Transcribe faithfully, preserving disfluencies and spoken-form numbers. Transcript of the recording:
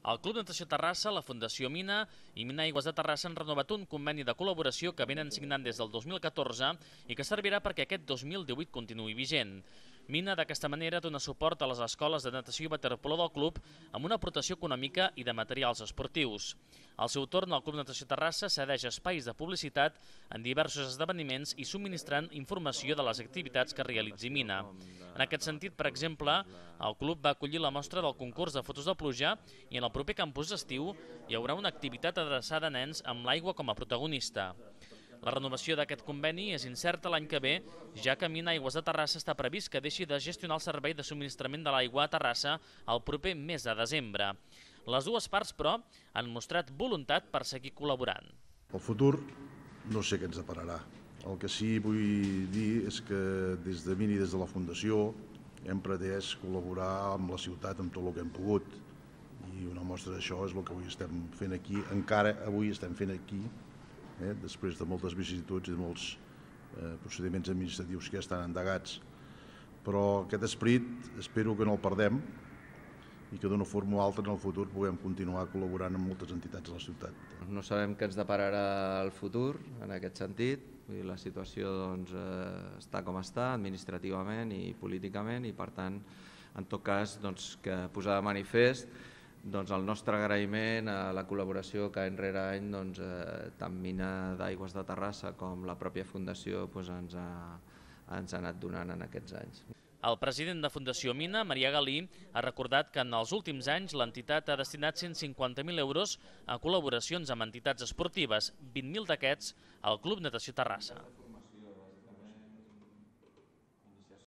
El Club Natació Terrassa, la Fundació Mina i Mina Aigües de Terrassa han renovat un conveni de col·laboració que venen signant des del dos mil catorze i que servirà perquè aquest dos mil divuit continuï vigent. Mina, d'aquesta manera, dona suport a les escoles de natació i waterpolo del club amb una aportació econòmica i de materials esportius. Al seu torn, el Club Natació Terrassa cedeix espais de publicitat en diversos esdeveniments i subministrant informació de les activitats que realitzi Mina. En aquest sentit, per exemple, el club va acollir la mostra del concurs de fotos de pluja i en el proper campus estiu hi haurà una activitat adreçada a nens amb l'aigua com a protagonista. La renovació d'aquest conveni és incerta l'any que ve, ja que Mina Aigües de Terrassa està previst que deixi de gestionar el servei de subministrament de l'aigua a Terrassa el proper mes de desembre. Les dues parts, però, han mostrat voluntat per seguir col·laborant. El futur no sé què ens depararà. El que sí vull dir és que des de Mina i des de la Fundació hem pretès col·laborar amb la ciutat amb tot el que hem pogut. I una mostra d'això és el que avui estem fent aquí, encara avui estem fent aquí, Eh, després de moltes vicissituds i de molts eh, procediments administratius que ja estan endegats. Però aquest esperit espero que no el perdem i que d'una forma o altra en el futur puguem continuar col·laborant amb moltes entitats de la ciutat. No sabem què ens depararà el futur en aquest sentit. La situació doncs, eh, està com està administrativament i políticament i per tant, en tot cas, doncs, que posar de manifest doncs el nostre agraïment a la col·laboració que any rere any doncs, eh, tant Mina d'Aigües de Terrassa com la pròpia Fundació doncs, ens, ha, ens ha anat donant en aquests anys. El president de Fundació Mina, Marià Galí, ha recordat que en els últims anys l'entitat ha destinat cent cinquanta mil euros a col·laboracions amb entitats esportives, vint mil d'aquests al Club Natació Terrassa.